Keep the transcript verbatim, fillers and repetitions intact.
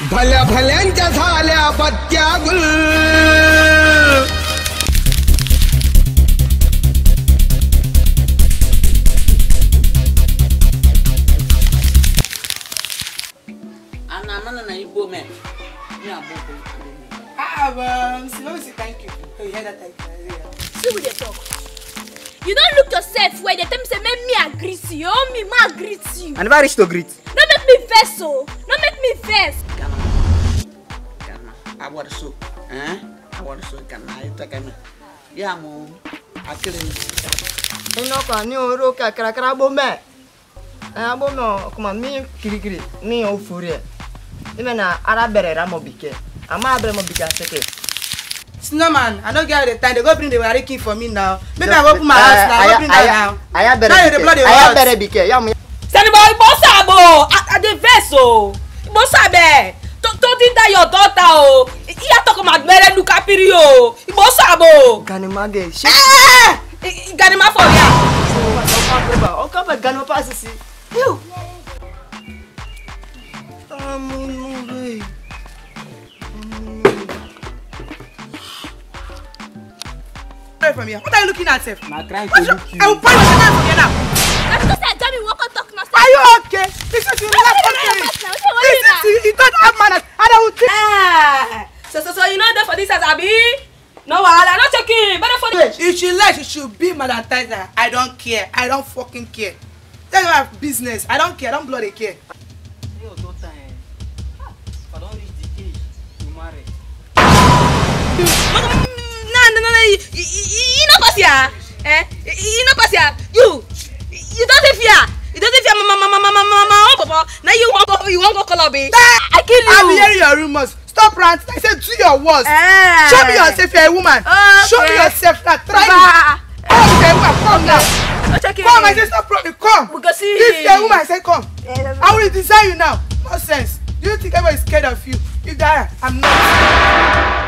भल्या भल्यांच्या झाल्या बत्त्या गुल ana mana na ibo me me abobo ah um so say thank you you hear that type see we dey talk you don't look yourself where they tell me say make me agree to you oh me ma agree to you I never reach to greet. no make me vex so no make me vex kana kana awar so eh awar so kana ita kana ya mo akire Ino kwa ni oro ka kara kara bo me. Eh bo no kuma mi kirikiri ni o fure. Ime na ara bere ra mo bike. Ama bere mo bike aseke. Snowman, I don't get the time. They go bring the wariki for me now. Maybe I go open my house now. I go bring that now. Aya bere. Now you dey blood the Aya world. bere bike. Ya mo. Send boy Bosabo. I dey vex o. Bosabe. To to din that your daughter o. Iya talk about mere luka piri o. Bosabo. Gani mage. She. Eh! Gani ma for ya. O ka ba gani pa sisi. You. Amu no. From here. What are you looking at, Seth? na trying to look you I will point your hand from here now. na because say Jami walk on talk now say Are you okay? This is your last country. This is you don't have manners. And I will take. Ah. So so so you know that for this as abi? No wahala, no checking. Better for this. If she likes, she should be Madam Tizer. I don't care. I don't fucking care. That's my business. I don't care. I don't bloody care. your daughter eh I don't reach the age to marry No, no, no, no, you, you, you know pass here, eh? You know pass here. You, you don't fear. You don't fear, mama, mama, mama, mama, oh, papa. Now you want go, you want go call me. I kill you. I'm hearing your rumors. Stop ranting. I said do your worst. Eh. Show me yourself, you're a woman. Okay. Show me yourself now. Try Papa. me. Come, you're a woman. Come now. No checking. Come, I said stop running. Come. We go see. If you're a woman, I said come. Eh, I will design you now. No sense. Do you think everybody is scared of you? You die. I'm not.